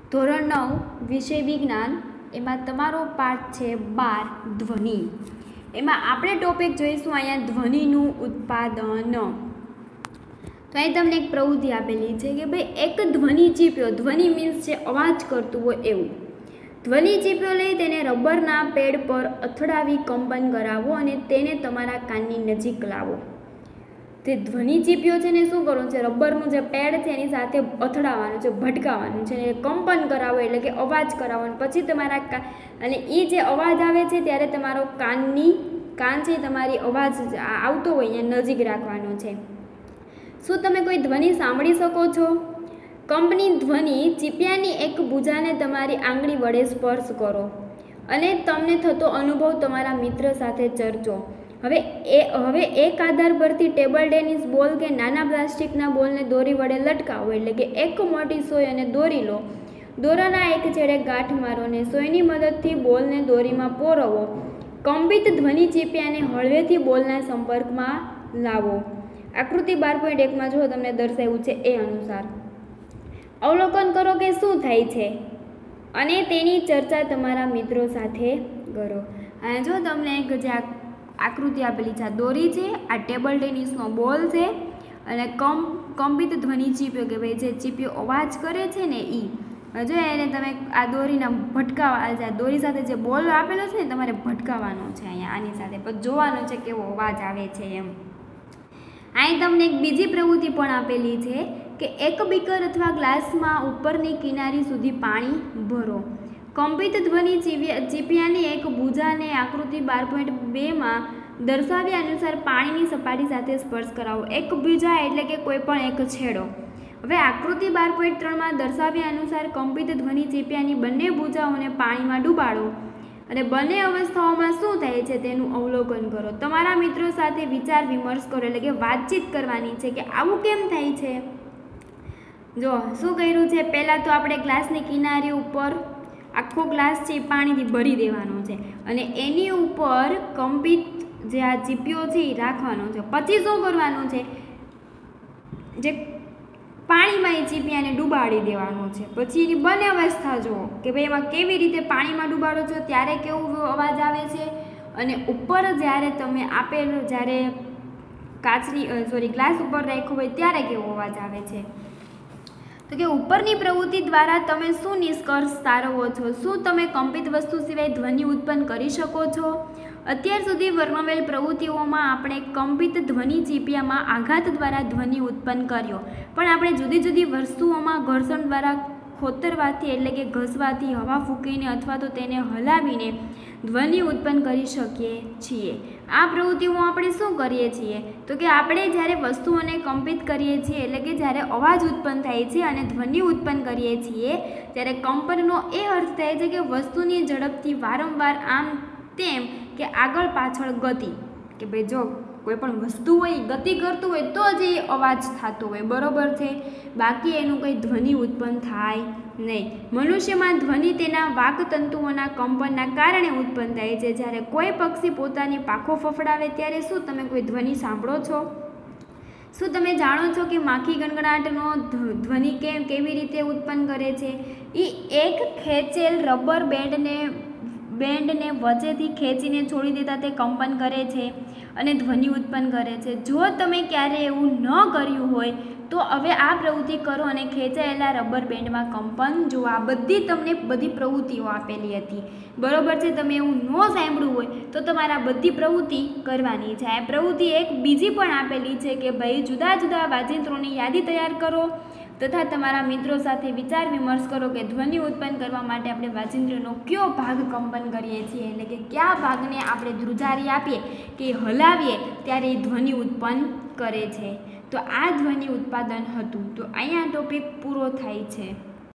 ધોરણ 9 વિષય વિજ્ઞાન એમાં તમારો પાઠ છે 12 ધ્વનિ। એમાં આપણે ટોપિક જોઈશું અહીંયા ધ્વનિનું ઉત્પાદન। તો અહીં તમને એક પ્રવૃત્તિ આપેલી છે કે ભાઈ એક ધ્વનિ ચીપ્યો, ધ્વનિ મીન્સ છે અવાજ કરતું હોય એવું, ધ્વનિ ચીપ્યો લઈ તેને રબરના પેડ પર અથડાવી કંપન કરાવો અને તેને તમારા કાનની નજીક લાવો। તે ધ્વનિ ચીપ્યો છે ને શું કરવું છે, રબરનું જે પેડ છે એની સાથે અથડાવવાનું છે, ભટકાવવાનું છે, કંપન કરાવો એટલે કે અવાજ કરાવવાનો। પછી તમારા અને એ જે અવાજ આવે છે ત્યારે તમારો કાન છે તમારી અવાજ આવતો હોય અહીંયા નજીક રાખવાનો છે। શું તમે કોઈ ધ્વનિ સાંભળી શકો છો? કંપની ધ્વનિ ચીપિયાની એક ભુજાને તમારી આંગળી વડે સ્પર્શ કરો અને તમને થતો અનુભવ તમારા મિત્ર સાથે ચર્ચો। હવે એક આધાર પરથી ટેબલ ટેનિસ બોલ કે નાના પ્લાસ્ટિકના બોલને દોરી વડે લટકાવો, એટલે કે એક મોટી સોય અને દોરી લો, દોરાના એક છેડે ગાંઠ મારો અને સોયની મદદથી બોલને દોરીમાં પોરવો। કંપિત ધ્વનિ ચીપિયાને હળવેથી બોલના સંપર્કમાં લાવો। આકૃતિ 12.1 જો તમને દર્શાવ્યું છે એ અનુસાર અવલોકન કરો કે શું થાય છે અને તેની ચર્ચા તમારા મિત્રો સાથે કરો। અને જો તમને એક જે આકૃતિ આપેલી છે, આ દોરી છે, આ ટેબલ ટેનિસનો બોલ છે અને કંપિત ધ્વનિ ચીપ્યો કે ભાઈ જે ચીપ્યો અવાજ કરે છે ને એ જો એને તમે આ દોરીના ભટકાવા, દોરી સાથે જે બોલ આપેલો છે ને તમારે ભટકાવવાનો છે અહીંયા આની સાથે, પછી જોવાનું છે કેવો અવાજ આવે છે એમ। અહીં તમને એક બીજી પ્રવૃત્તિ પણ આપેલી છે કે એક બીકર અથવા ગ્લાસમાં ઉપરની કિનારી સુધી પાણી ભરો। કંપિત ધ્વનિ ચીપિયાની એક ભુજાને આકૃતિ 12.2 દર્શાવ્યા અનુસાર પાણીની સપાટી સાથે સ્પર્શ કરાવો। એક ભુજા એટલે કે કોઈ પણ એક છેડો। હવે આકૃતિ 12.3 દર્શાવ્યા અનુસાર કંપિત ધ્વનિ ચીપિયાની બંને ભુજાઓને પાણીમાં ડૂબાડો અને બંને અવસ્થાઓમાં શું થાય છે તેનું અવલોકન કરો। તમારા મિત્રો સાથે વિચાર વિમર્શ કરો, એટલે કે વાતચીત કરવાની છે કે આવું કેમ થાય છે। જો શું કર્યું છે, પહેલાં તો આપણે ગ્લાસની કિનારી ઉપર આખો ગ્લાસ છે પાણીથી ભરી દેવાનો છે અને એની ઉપર કંપિત જે આ ચીપિયો છે એ રાખવાનો છે। પછી શું કરવાનું છે, જે પાણીમાં એ ચીપિયાને ડૂબાડી દેવાનું છે। પછી એની બંને અવસ્થા જુઓ કે ભાઈ એમાં કેવી રીતે પાણીમાં ડૂબાડો છો ત્યારે કેવો અવાજ આવે છે અને ઉપર જ્યારે તમે આપેલો જ્યારે ગ્લાસ ઉપર રાખ્યો હોય ત્યારે કેવો અવાજ આવે છે। તો કે ઉપરની પ્રવૃત્તિ દ્વારા તમે શું નિષ્કર્ષ તારવો છો? શું તમે કંપિત વસ્તુ સિવાય ધ્વનિ ઉત્પન્ન કરી શકો છો? અત્યાર સુધી વર્ણવેલ પ્રવૃત્તિઓમાં આપણે કંપિત ધ્વનિ ચીપિયામાં આઘાત દ્વારા ધ્વનિ ઉત્પન્ન કર્યો, પણ આપણે જુદી જુદી વસ્તુઓમાં ઘર્ષણ દ્વારા ખોતરવાથી એટલે કે ઘસવાથી, હવા ફૂંકીને અથવા તો તેને હલાવીને ધ્વનિ ઉત્પન્ન કરી શકીએ છીએ। આ પ્રવૃત્તિઓમાં આપણે શું કરીએ છીએ તો કે આપણે જ્યારે વસ્તુઓને કંપિત કરીએ છીએ એટલે કે જ્યારે અવાજ ઉત્પન્ન થાય છે અને ધ્વનિ ઉત્પન્ન કરીએ છીએ ત્યારે કંપનનો એ અર્થ થાય છે કે વસ્તુની ઝડપથી વારંવાર આમ તેમ કે આગળ પાછળ ગતિ, કે ભાઈ જો કોઈ પણ વસ્તુ હોય ગતિ કરતું હોય તો જ એ અવાજ થતો હોય, બરોબર છે, બાકી એનું કંઈ ધ્વનિ ઉત્પન્ન થાય નહીં। મનુષ્યમાં ધ્વનિ તેના વાકતંતુઓના કંપનના કારણે ઉત્પન્ન થાય છે। જ્યારે કોઈ પક્ષી પોતાની પાંખો ફફડાવે ત્યારે શું તમે કોઈ ધ્વનિ સાંભળો છો? શું તમે જાણો છો કે માખી ગણગણાટનો ધ્વનિ કેવી રીતે ઉત્પન્ન કરે છે? એ એક ખેંચેલ રબર બેન્ડને વચ્ચેથી ખેંચીને છોડી દેતા તે કંપન કરે છે અને ધ્વનિ ઉત્પન્ન કરે છે। જો તમે ક્યારેય એવું ન કર્યું હોય તો હવે આ પ્રવૃત્તિ કરો અને ખેંચાયેલા રબર બેન્ડમાં કંપન જુઓ। આ બધી પ્રવૃત્તિઓ આપેલી હતી, બરોબર છે, તમે એવું ન સાંભળ્યું હોય તો તમારા બધી પ્રવૃત્તિ કરવાની છે। આ પ્રવૃત્તિ એક બીજી પણ આપેલી છે કે ભાઈ જુદા જુદા વાજિંત્રોની યાદી તૈયાર કરો તથા તમારા મિત્રો સાથે વિચાર વિમર્શ કરો કે ધ્વનિ ઉત્પન્ન કરવા માટે આપણે વાજિંત્રનો કયો ભાગ કંપન કરીએ છીએ, એટલે કે કયા ભાગને આપણે ધ્રુજારી આપીએ કે હલાવીએ ત્યારે એ ધ્વનિ ઉત્પન્ન કરે છે। તો આ ધ્વનિ ઉત્પાદન હતું। તો અહીંયા ટોપિક પૂરો થાય છે।